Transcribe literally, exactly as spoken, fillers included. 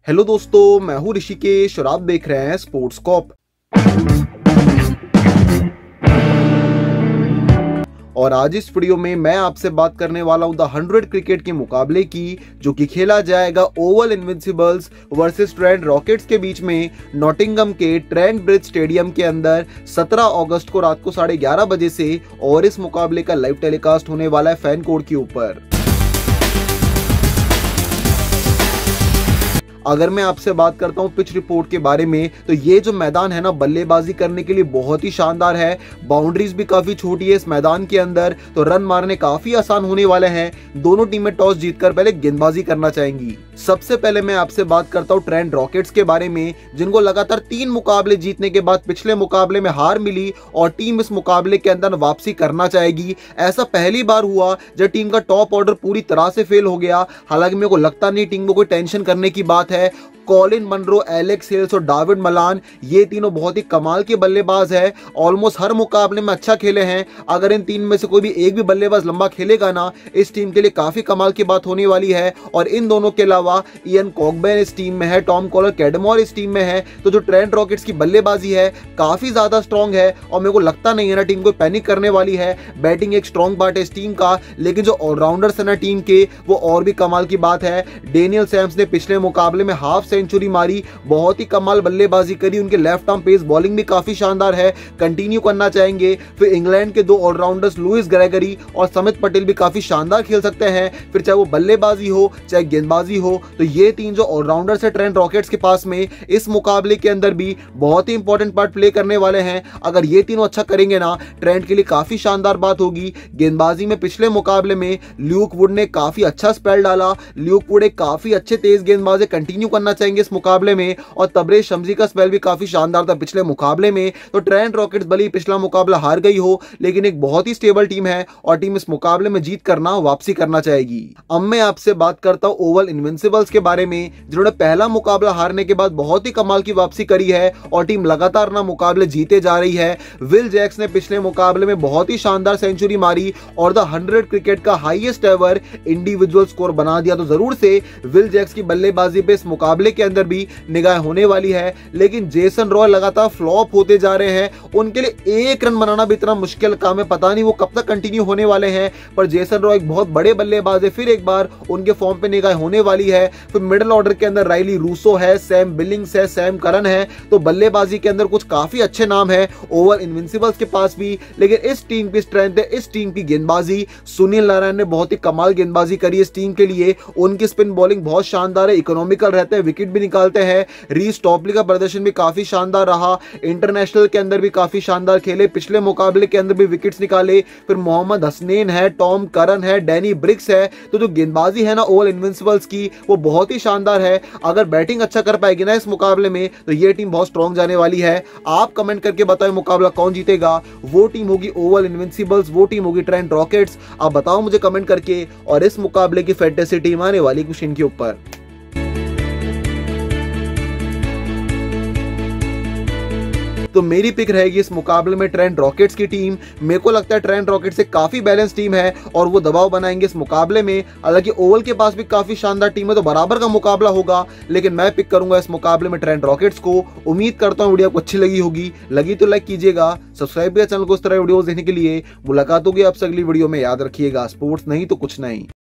Hello दोस्तों, मैं हूं ऋषिकेश और आप देख रहे हैं स्पोर्ट्स कॉप। और आज इस वीडियो में मैं आपसे बात करने वाला हूं द हंड्रेड क्रिकेट के मुकाबले की, जो कि खेला जाएगा Oval Invincibles versus Trent Rockets के बीच में नॉटिंघम के ट्रेंट ब्रिज स्टेडियम के अंदर सत्रह अगस्त को रात को साढ़े ग्यारह बजे से। और इस मुकाबले का लाइव टेलीकास्ट होने वाला है फैन कोड के ऊपर। अगर मैं आपसे बात करता हूं पिच रिपोर्ट के बारे में, तो ये जो मैदान है ना, बल्लेबाजी करने के लिए बहुत ही शानदार है। बाउंड्रीज भी काफी छोटी है इस मैदान के अंदर, तो रन मारने काफी आसान होने वाले हैं। दोनों टीमें टॉस जीतकर पहले गेंदबाजी करना चाहेंगी। सबसे पहले मैं आपसे बात करता हूं ट्रेंट रॉकेट्स के बारे में, जिनको लगातार तीन मुकाबले जीतने के बाद पिछले मुकाबले में हार मिली और टीम इस मुकाबले के अंदर वापसी करना चाहेगी। ऐसा पहली बार हुआ जब टीम का टॉप ऑर्डर पूरी तरह से फेल हो गया। हालांकि मेरे को लगता नहीं टीम को कोई टेंशन करने की बात है। कॉलिन मनरो, एलेक्स हेल्स और डेविड मलान, ये तीनों बहुत ही कमाल के बल्लेबाज है। ऑलमोस्ट हर मुकाबले में अच्छा खेले हैं। अगर इन तीन में से कोई भी एक भी बल्लेबाज लंबा खेलेगा ना, इस टीम के लिए काफी कमाल की बात होने वाली है। और इन दोनों के अलावा इयन कॉकबर्न इस टीम में है, टॉम कॉलर कैडमोर इस टीम में है। तो जो ट्रेंट रॉकेट्स की बल्लेबाजी है काफी ज्यादा स्ट्रॉन्ग है और मेरे को लगता नहीं है ना टीम को पैनिक करने वाली है। बैटिंग एक स्ट्रॉन्ग पार्ट है इस टीम का, लेकिन जो ऑलराउंडर्स है ना टीम के, वो और भी कमाल की बात है। डेनियल सैम्स ने पिछले मुकाबले में हाफ सेंचुरी मारी, बहुत ही कमाल बल्लेबाजी करी। उनके लेफ्ट आर्म पेस बॉलिंग भी काफी शानदार है, कंटिन्यू करना चाहेंगे। फिर इंग्लैंड के दो ऑलराउंडर्स लुइस ग्रेगरी और समित पटेल भी काफी शानदार खेल सकते हैं, फिर चाहे वो बल्लेबाजी हो चाहे गेंदबाजी हो। तो ये तीन जो ऑलराउंडर्स है ट्रेंट रॉकेट्स के पास में, इस मुकाबले के अंदर भी बहुत ही इंपॉर्टेंट पार्ट प्ले करने वाले हैं। अगर ये तीनों अच्छा करेंगे ना, ट्रेंट के लिए काफी शानदार बात होगी। गेंदबाजी में पिछले मुकाबले में ल्यूक वुड ने काफी अच्छा स्पेल डाला। ल्यूक वुड एक काफी अच्छे तेज गेंदबाज, कंटिन्यू करना चाहेंगे इस मुकाबले में। और तबरेज शम्सी का स्पेल भी काफी शानदार था पिछले मुकाबले में। तो ट्रेंट रॉकेट्स भले ही पिछला मुकाबला हार गई हो, लेकिन एक बहुत ही स्टेबल टीम है और टीम इस मुकाबले में जीत करना वापसी करना चाहेगी। अब मैं आपसे बात करता हूं ओवल इनविंसिबल्स के बारे में, जिन्होंने पहला मुकाबला हारने के बाद बहुत ही कमाल की वापसी करी है और टीम लगातार ना मुकाबले जीते जा रही है। विल जैक्स ने पिछले मुकाबले में बहुत ही शानदार सेंचुरी मारी और द हंड्रेड क्रिकेट का हाईएस्ट एवर इंडिविजुअल स्कोर बना दिया। तो जरूर से विल जैक्स की बल्लेबाजी पे इस मुकाबले के अंदर भी निगाह होने वाली है। लेकिन जेसन रॉय लगातार फ्लॉप होते जा रहे हैं। उनके लिए एक रन बनाना भी इतना मुश्किल काम है, पता नहीं वो कब तक कंटिन्यू होने वाले हैं। पर जेसन रॉय एक बहुत बड़े बल्लेबाज है, फिर एक बार उनके फॉर्म पे निगाह होने वाली है। फिर मिडिल ऑर्डर के अंदर राइली रूसो है, सैम बिलिंग्स है, सैम करन है। तो बल्लेबाजी के अंदर कुछ काफी अच्छे नाम है ओवल इनविंसिबल्स के पास भी। लेकिन इस टीम की स्ट्रेंथ है इस टीम की गेंदबाजी। सुनील नारायण ने बहुत ही कमाल गेंदबाजी करी इस टीम के लिए। उनकी स्पिन बॉलिंग बहुत शानदार है, इकोनॉमिकल रहते हैं, विकेट भी निकालते हैं। रीस टॉपली का प्रदर्शन भी काफी शानदार रहा। इंटरनेशनल के अंदर भी काफी शानदार खेले, पिछले मुकाबले के अंदर भी विकेट्स निकाले। फिर मोहम्मद हसनैन है, टॉम करन है, डैनी ब्रिक्स है। तो जो गेंदबाजी है ना ओवल इनविंसिबल्स की, वो बहुत ही शानदार है। अगर बैटिंग अच्छा कर पाएगी ना इस मुकाबले में, तो ये टीम बहुत स्ट्रॉन्ग जाने वाली है। आप कमेंट करके बताओ मुकाबला कौन जीतेगा। वो टीम होगी ओवल इनविंसिबल्स, वो टीम होगी ट्रेंट रॉकेट्स। आप बताओ मुझे कमेंट करके। और इस मुकाबले की फैंटेसी टीम आने वाली कुछ इनके ऊपर। तो मेरी पिक रहेगी इस मुकाबले में ट्रेंट रॉकेट्स की टीम। मेरे को लगता है ट्रेंट रॉकेट्स एक काफी बैलेंस टीम है और वो दबाव बनाएंगे इस मुकाबले में। हालांकि ओवल के पास भी काफी शानदार टीम है, तो बराबर का मुकाबला होगा। लेकिन मैं पिक करूंगा इस मुकाबले में ट्रेंट रॉकेट्स को। उम्मीद करता हूं वीडियो आपको अच्छी लगी होगी। लगी तो लाइक कीजिएगा, सब्सक्राइब कीजिए चैनल को इस तरह वीडियोस देखने के लिए। मुलाकात होगी आपसे अगली वीडियो में। याद रखिएगा, स्पोर्ट्स नहीं तो कुछ नहीं।